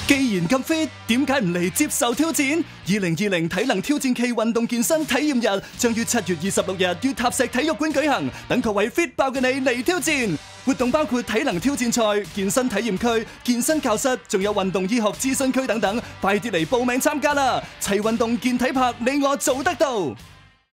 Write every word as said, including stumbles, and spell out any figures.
既然咁 fit，點解唔嚟接受挑戰？二零二零體能挑戰暨運動健身體驗日將於七月二十六日於塔石體育館舉行，等各位 fit 爆嘅你嚟挑戰。活動包括體能挑戰賽、健身體驗區、健身教室，仲有運動醫學諮詢區等等，快啲嚟報名參加啦！齊運動健體魄，你我做得到。